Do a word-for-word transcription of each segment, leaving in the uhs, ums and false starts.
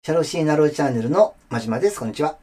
社労士ナローチャンネルの真島です。こんにちは。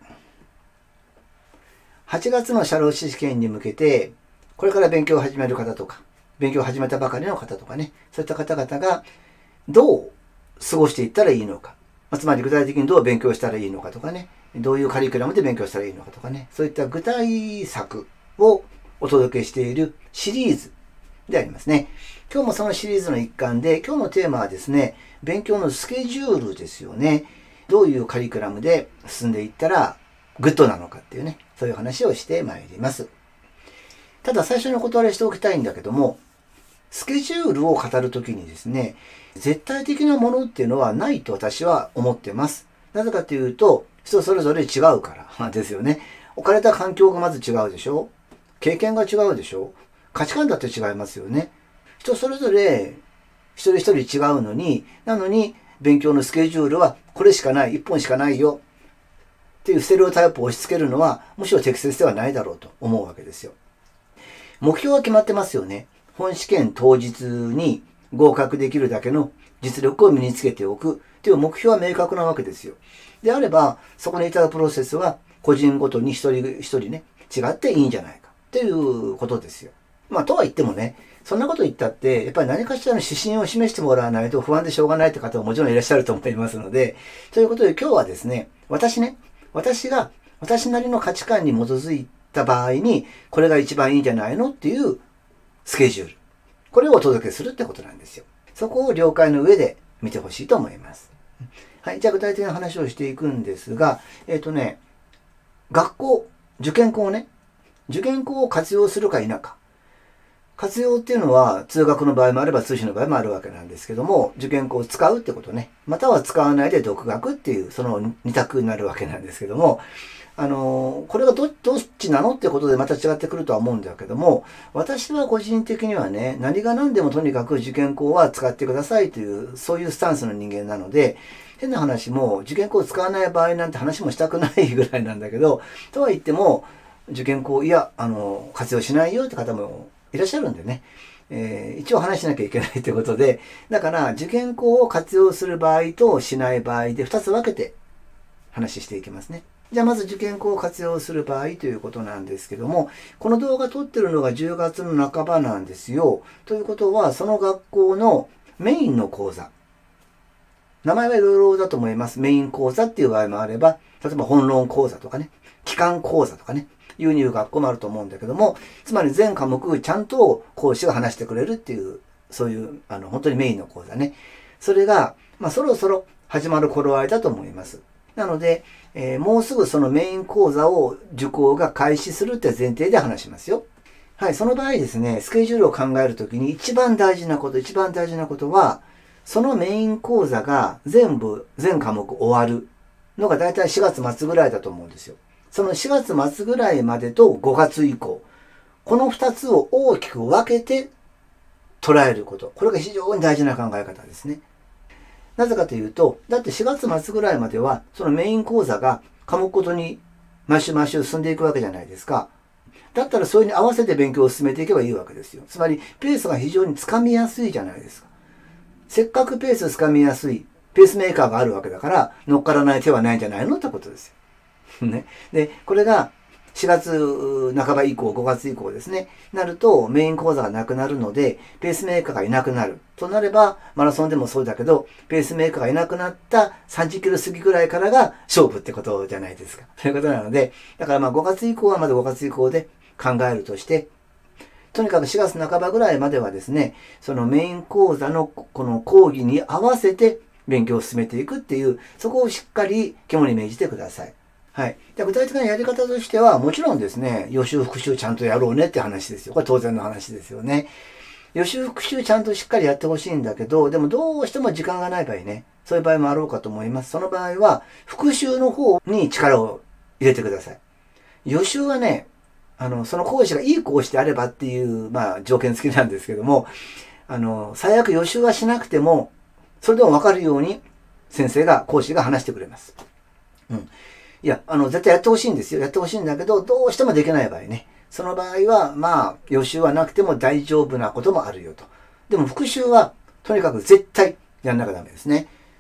はちがつの社労士試験に向けて、これから勉強を始める方とか、勉強を始めたばかりの方とかね、そういった方々がどう過ごしていったらいいのか、つまり具体的にどう勉強したらいいのかとかね、どういうカリキュラムで勉強したらいいのかとかね、そういった具体策をお届けしているシリーズでありますね。今日もそのシリーズの一環で、今日のテーマはですね、勉強のスケジュールですよね。どういうカリキュラムで進んでいったらグッドなのかっていうね、そういう話をしてまいります。ただ最初にお断りしておきたいんだけども、スケジュールを語るときにですね、絶対的なものっていうのはないと私は思ってます。なぜかというと、人それぞれ違うからですよね。置かれた環境がまず違うでしょ。経験が違うでしょ。価値観だって違いますよね。人それぞれ一人一人違うのに、なのに勉強のスケジュールはこれしかない、一本しかないよっていうステレオタイプを押し付けるのはむしろ適切ではないだろうと思うわけですよ。目標は決まってますよね。本試験当日に合格できるだけの実力を身につけておくという目標は明確なわけですよ。であれば、そこに至るプロセスは個人ごとに一人一人ね、違っていいんじゃないかということですよ。まあ、とは言ってもね、そんなこと言ったって、やっぱり何かしらの指針を示してもらわないと不安でしょうがないって方ももちろんいらっしゃると思いますので、ということで今日はですね、私ね、私が私なりの価値観に基づいた場合に、これが一番いいんじゃないのっていうスケジュール。これをお届けするってことなんですよ。そこを了解の上で見てほしいと思います。はい、じゃあ具体的な話をしていくんですが、えっとね、学校、受験校ね、受験校を活用するか否か。活用っていうのは通学の場合もあれば通信の場合もあるわけなんですけども、受験校を使うってことね。または使わないで独学っていうその二択になるわけなんですけども、あのー、これが ど, どっちなのってことでまた違ってくるとは思うんだけども、私は個人的にはね、何が何でもとにかく受験校は使ってくださいという、そういうスタンスの人間なので、変な話も受験校を使わない場合なんて話もしたくないぐらいなんだけど、とは言っても、受験校、いや、あの、活用しないよって方もいらっしゃるんでね、えー、一応話しなきゃいけないってことで、だから受験校を活用する場合としない場合でふたつ分けて話していきますね。じゃあまず受験校を活用する場合ということなんですけども、この動画撮ってるのがじゅうがつの半ばなんですよ。ということは、その学校のメインの講座。名前はいろいろだと思います。メイン講座っていう場合もあれば、例えば本論講座とかね、機関講座とかね、いういう学校もあると思うんだけども、つまり全科目ちゃんと講師が話してくれるっていう、そういう、あの、本当にメインの講座ね。それが、まあ、そろそろ始まる頃合いだと思います。なので、えー、もうすぐそのメイン講座を受講が開始するって前提で話しますよ。はい、その場合ですね、スケジュールを考えるときに一番大事なこと、一番大事なことは、そのメイン講座が全部、全科目終わるのがだいたいしがつ末ぐらいだと思うんですよ。そのしがつ末ぐらいまでとごがつ以降、このふたつを大きく分けて捉えること。これが非常に大事な考え方ですね。なぜかというと、だってしがつ末ぐらいまでは、そのメイン講座が科目ごとに毎週毎週進んでいくわけじゃないですか。だったらそれに合わせて勉強を進めていけばいいわけですよ。つまり、ペースが非常につかみやすいじゃないですか。せっかくペースつかみやすい、ペースメーカーがあるわけだから、乗っからない手はないんじゃないのってことですよ。ね。で、これがしがつなかば以降、ごがつ以降ですね、なるとメイン講座がなくなるので、ペースメーカーがいなくなる。となれば、マラソンでもそうだけど、ペースメーカーがいなくなったさんじゅっキロ過ぎぐらいからが勝負ってことじゃないですか。ということなので、だからまあごがつ以降はまだごがつ以降で考えるとして、とにかくしがつなかばぐらいまではですね、そのメイン講座のこの講義に合わせて勉強を進めていくっていう、そこをしっかり肝に銘じてください。はい。で、具体的なやり方としては、もちろんですね、予習復習ちゃんとやろうねって話ですよ。これ当然の話ですよね。予習復習ちゃんとしっかりやってほしいんだけど、でもどうしても時間がない場合ね、そういう場合もあろうかと思います。その場合は、復習の方に力を入れてください。予習はね、あの、その講師がいい講師であればっていう、まあ、条件付きなんですけども、あの、最悪予習はしなくても、それでもわかるように、先生が、講師が話してくれます。うん。いや、あの、絶対やってほしいんですよ。やってほしいんだけど、どうしてもできない場合ね。その場合は、まあ、予習はなくても大丈夫なこともあるよと。でも、復習は、とにかく絶対やんなきゃダメですね。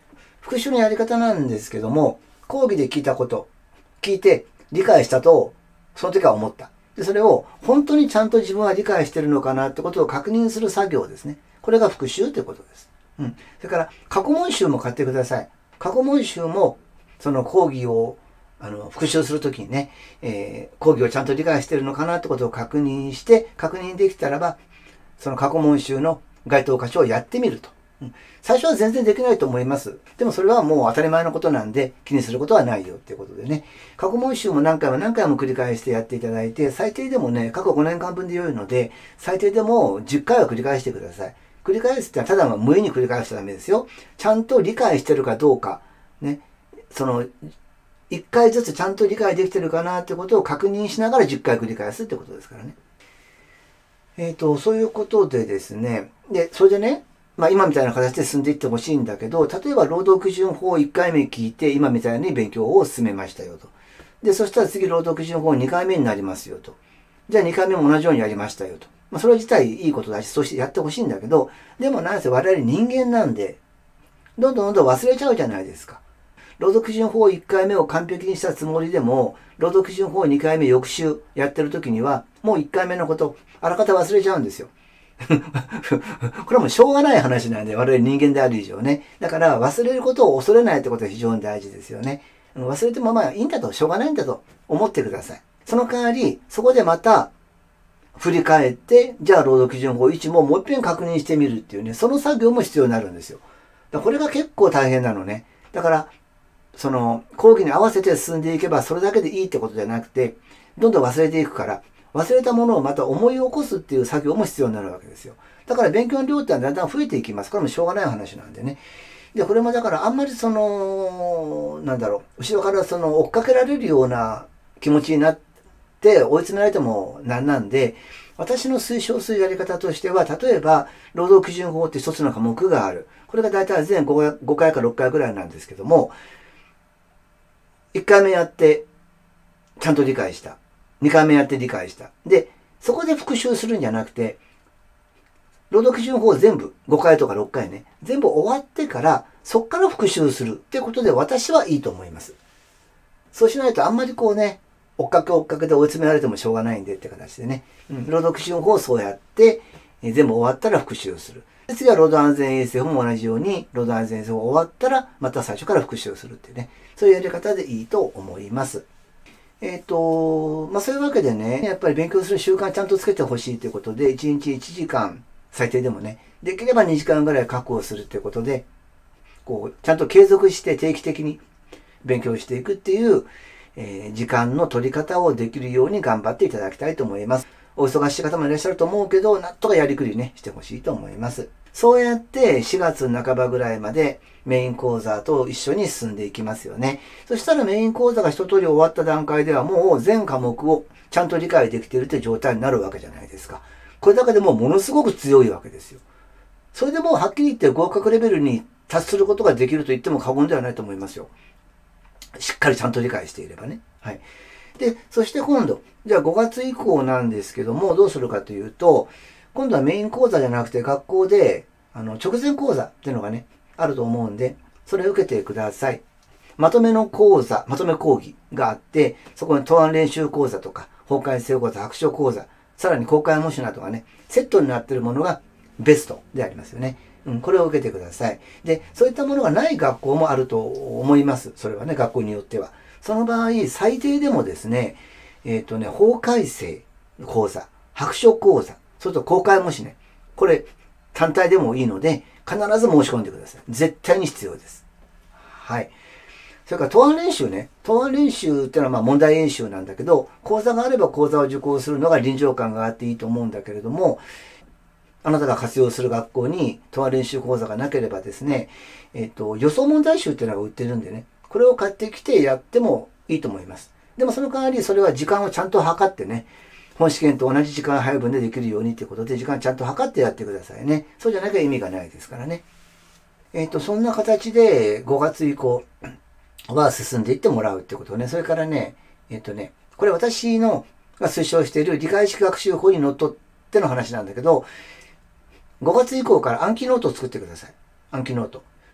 復習のやり方なんですけども、講義で聞いたこと、聞いて理解したと、その時は思った。で、それを本当にちゃんと自分は理解してるのかなってことを確認する作業ですね。これが復習ということです。うん。それから、過去問集も買ってください。過去問集も、その講義を、あの、復習するときにね、えー、講義をちゃんと理解してるのかなってことを確認して、確認できたらば、その過去問集の該当箇所をやってみると。うん、最初は全然できないと思います。でもそれはもう当たり前のことなんで気にすることはないよっていうことでね。過去問集も何回も何回も繰り返してやっていただいて、最低でもね、過去ごねんかんぶんで良いので、最低でもじゅっかいは繰り返してください。繰り返すってのはただ無意に繰り返しちゃダメですよ。ちゃんと理解してるかどうか、ね。その、いっかいずつちゃんと理解できてるかなってことを確認しながらじゅっかい繰り返すってことですからね。えっと、そういうことでですね。で、それでね、まあ今みたいな形で進んでいってほしいんだけど、例えば労働基準法をいっかいめ聞いて、今みたいに勉強を進めましたよと。で、そしたら次労働基準法にかいめになりますよと。じゃあにかいめも同じようにやりましたよと。まあそれ自体いいことだし、そうしてやってほしいんだけど、でもなんせ我々人間なんで、どんどんどんどん忘れちゃうじゃないですか。労働基準法いっかいめを完璧にしたつもりでも、労働基準法にかいめ翌週やってる時には、もういっかいめのこと、あらかた忘れちゃうんですよ。これはもうしょうがない話なんで、我々人間である以上ね。だから忘れることを恐れないってことは非常に大事ですよね。忘れてもまあいいんだと、しょうがないんだと思ってください。その代わり、そこでまた振り返って、じゃあ労働基準法いちももう一遍確認してみるっていうね、その作業も必要になるんですよ。だからこれが結構大変なのね。だから、その講義に合わせて進んでいけばそれだけでいいってことじゃなくて、どんどん忘れていくから、忘れたものをまた思い起こすっていう作業も必要になるわけですよ。だから勉強の量ってのはだんだん増えていきます。これもしょうがない話なんでね。で、これもだからあんまりその、なんだろう、後ろからその追っかけられるような気持ちになって追い詰められてもなんなんで、私の推奨するやり方としては、例えば、労働基準法って一つの科目がある。これが大体全ごかいかろっかいぐらいなんですけども、いっかいめやって、ちゃんと理解した。にかいめやって理解した。で、そこで復習するんじゃなくて、労働基準法全部、ごかいとかろっかいね、全部終わってから、そこから復習するっていうことで私はいいと思います。そうしないとあんまりこうね、追っかけ追っかけで追い詰められてもしょうがないんでって形でね、うん、労働基準法をそうやって、え全部終わったら復習する。で次は労働安全衛生法も同じように、労働安全衛生法終わったら、また最初から復習するっていうね、そういうやり方でいいと思います。えっと、まあそういうわけでね、やっぱり勉強する習慣ちゃんとつけてほしいということで、いちにちいちじかん、最低でもね、できればにじかんぐらい確保するということで、こう、ちゃんと継続して定期的に勉強していくっていう、えー、時間の取り方をできるように頑張っていただきたいと思います。お忙しい方もいらっしゃると思うけど、なんとかやりくりね、してほしいと思います。そうやってしがつなかばぐらいまでメイン講座と一緒に進んでいきますよね。そしたらメイン講座が一通り終わった段階ではもう全科目をちゃんと理解できているという状態になるわけじゃないですか。これだけでもうものすごく強いわけですよ。それでもうはっきり言って合格レベルに達することができると言っても過言ではないと思いますよ。しっかりちゃんと理解していればね。はい。で、そして今度、じゃあごがつ以降なんですけども、どうするかというと、今度はメイン講座じゃなくて学校で、あの、直前講座っていうのがね、あると思うんで、それを受けてください。まとめの講座、まとめ講義があって、そこに答案練習講座とか、法改正講座、白書講座、さらに公開模試などがね、セットになっているものがベストでありますよね。うん、これを受けてください。で、そういったものがない学校もあると思います。それはね、学校によっては。その場合、最低でもですね、えっとね、法改正講座、白書講座、それと公開模試ね。これ、単体でもいいので、必ず申し込んでください。絶対に必要です。はい。それから、答案練習ね。答案練習っていうのはまあ問題演習なんだけど、講座があれば講座を受講するのが臨場感があっていいと思うんだけれども、あなたが活用する学校に答案練習講座がなければですね、えっと、予想問題集っていうのが売ってるんでね、これを買ってきてやってもいいと思います。でもその代わりそれは時間をちゃんと測ってね、本試験と同じ時間配分でできるようにということで、時間ちゃんと測ってやってくださいね。そうじゃなきゃ意味がないですからね。えっと、そんな形でごがつ以降は進んでいってもらうってことね。それからね、えっとね、これ私のが推奨している理解式学習法にのっとっての話なんだけど、ごがつ以降から暗記ノートを作ってください。暗記ノート。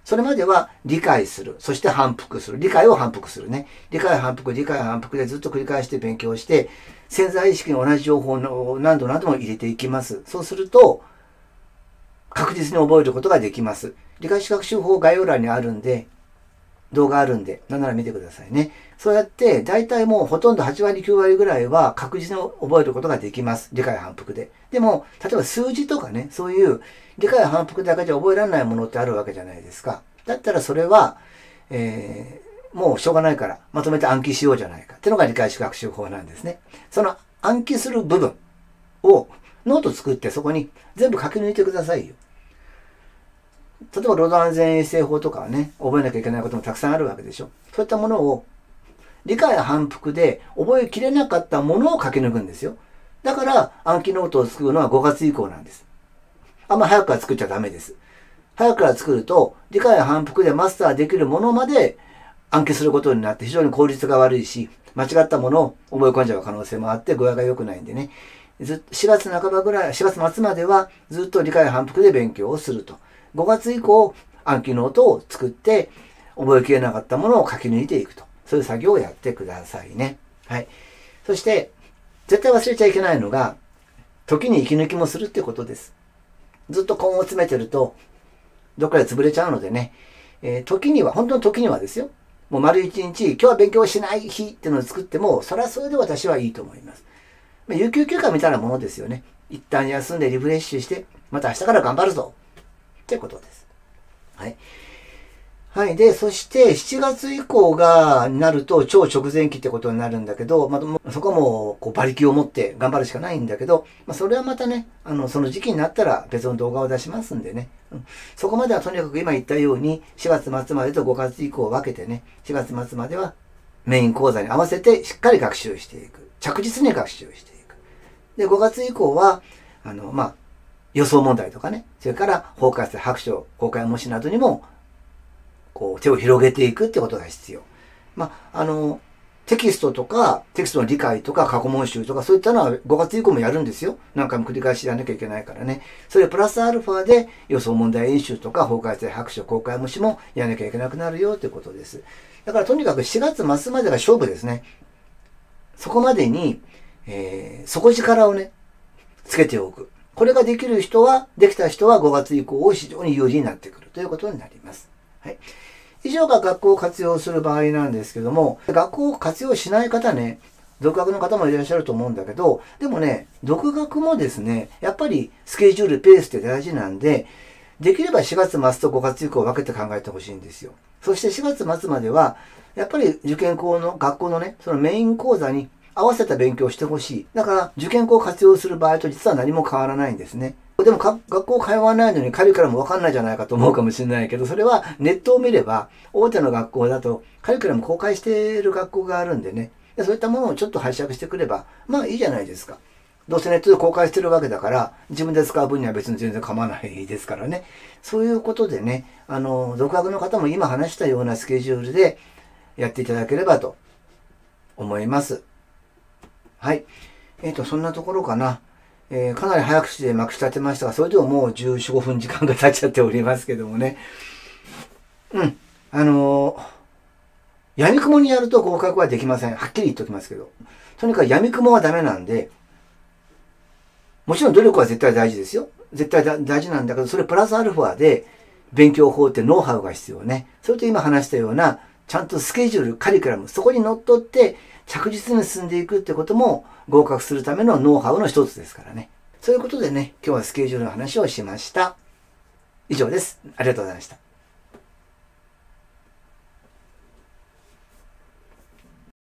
それまでは理解する。そして反復する。理解を反復するね。理解反復、理解反復でずっと繰り返して勉強して、潜在意識に同じ情報を何度何度も入れていきます。そうすると、確実に覚えることができます。理解史学習法概要欄にあるんで、動画あるんで、なんなら見てくださいね。そうやって、大体もうほとんどはちわりきゅうわりぐらいは確実に覚えることができます。理解反復で。でも、例えば数字とかね、そういう理解反復だけじゃ覚えられないものってあるわけじゃないですか。だったらそれは、えー、もうしょうがないからまとめて暗記しようじゃないかっていうのが理解史学習法なんですね。その暗記する部分をノート作ってそこに全部書き抜いてくださいよ。例えば、労働安全衛生法とかはね、覚えなきゃいけないこともたくさんあるわけでしょ。そういったものを、理解反復で覚えきれなかったものを書き抜くんですよ。だから、暗記ノートを作るのはごがつ以降なんです。あんま早くから作っちゃダメです。早くから作ると、理解反復でマスターできるものまで暗記することになって非常に効率が悪いし、間違ったものを覚え込んじゃう可能性もあって具合が良くないんでね。ずしがつなかばぐらい、しがつ末まではずっと理解反復で勉強をすると。ごがつ以降、暗記ノートを作って、覚えきれなかったものを書き抜いていくと。そういう作業をやってくださいね。はい。そして、絶対忘れちゃいけないのが、時に息抜きもするってことです。ずっと根を詰めてると、どっかで潰れちゃうのでね、えー、時には、本当の時にはですよ。もう丸一日、今日は勉強しない日っていうのを作っても、それはそれで私はいいと思います。まあ、有給休暇みたいなものですよね。一旦休んでリフレッシュして、また明日から頑張るぞ。ってことです。はい。はい。で、そしてしちがつ以降が、になると超直前期ってことになるんだけど、まあ、そこも、こう、馬力を持って頑張るしかないんだけど、まあ、それはまたね、あの、その時期になったら別の動画を出しますんでね。うん、そこまではとにかく今言ったように、しがつ末までとごがつ以降を分けてね、しがつ末まではメイン講座に合わせてしっかり学習していく。着実に学習していく。で、ごがつ以降は、あの、まあ、予想問題とかね、それから法改正白書、公開模試などにも、こう、手を広げていくってことが必要。まあ、あの、テキストとか、テキストの理解とか、過去問集とか、そういったのはごがつ以降もやるんですよ。何回も繰り返しやらなきゃいけないからね。それプラスアルファで予想問題演習とか、法改正白書、公開模試もやらなきゃいけなくなるよってことです。だからとにかくしがつ末までが勝負ですね。そこまでに、えー、底力をね、つけておく。これができる人は、できた人はごがつ以降を非常に有利になってくるということになります。はい。以上が学校を活用する場合なんですけども、学校を活用しない方ね、独学の方もいらっしゃると思うんだけど、でもね、独学もですね、やっぱりスケジュール、ペースって大事なんで、できればしがつ末とごがつ以降を分けて考えてほしいんですよ。そしてしがつ末までは、やっぱり受験校の、学校のね、そのメイン講座に合わせた勉強をしてほしい。だから、受験校を活用する場合と実は何も変わらないんですね。でも学校通わないのにカリキュラムわかんないじゃないかと思うかもしれないけど、それはネットを見れば、大手の学校だとカリキュラム公開している学校があるんでね。でそういったものをちょっと拝借してくれば、まあいいじゃないですか。どうせネットで公開してるわけだから、自分で使う分には別に全然構わないですからね。そういうことでね、あの、独学の方も今話したようなスケジュールでやっていただければと思います。はい。えっと、そんなところかな。えー、かなり早口でまくし立てましたが、それでももうじゅうよん、ごふん時間が経っちゃっておりますけどもね。うん。あのー、闇雲にやると合格はできません。はっきり言っておきますけど。とにかく闇雲はダメなんで、もちろん努力は絶対大事ですよ。絶対大事なんだけど、それプラスアルファで勉強法ってノウハウが必要ね。それと今話したような、ちゃんとスケジュール、カリキュラム、そこにのっとって着実に進んでいくってことも合格するためのノウハウの一つですからね。そういうことでね、今日はスケジュールの話をしました。以上です。ありがとうございました。